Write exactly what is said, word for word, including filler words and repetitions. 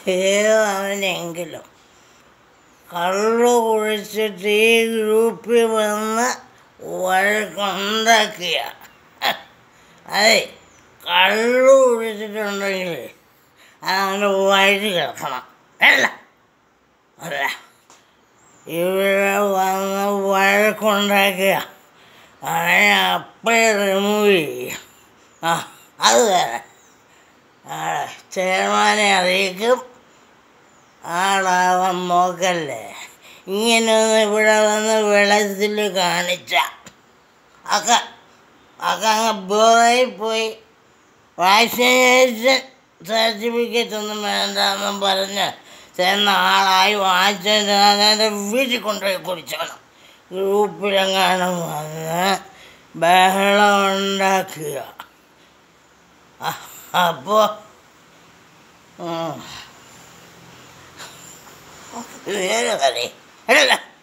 ഏതാണെങ്കിലും കള്ളു കുഴിച്ചിട്ട് ഈ ഗ്രൂപ്പിൽ വന്ന് വഴക്കുണ്ടാക്കിയ അതെ കള്ളു കുഴിച്ചിട്ടുണ്ടെങ്കിൽ അതവൻ്റെ വഴി കിടക്കണം അല്ല അല്ല ഇവിടെ വന്ന് വഴക്കുണ്ടാക്കിയ അവനെ അപ്പോഴേ റിമൂവ് ചെയ്യും. ആ അത് വേറെ ചെയർമാനെ അറിയിക്കും. ആളാവാൻ നോക്കല്ലേ. ഇങ്ങനെയൊന്ന് ഇവിടെ വന്ന് വെള്ളത്തിൽ കാണിച്ച അക്ക അക്ക അങ്ങ് ബോറായി പോയി. വാക്സിനേഷൻ സർട്ടിഫിക്കറ്റ് ഒന്നും വേണ്ടെന്നും പറഞ്ഞ് ചെന്ന ആളായി വാങ്ങിച്ചതിൻ്റെ വീട്ടിൽ കൊണ്ടുപോയി കുടിച്ചോണം. ഗ്രൂപ്പിലെങ്ങാനും വന്ന് ബഹളം ഉണ്ടാക്കുക. അപ്പോൾ വേറെ കളി അല്ല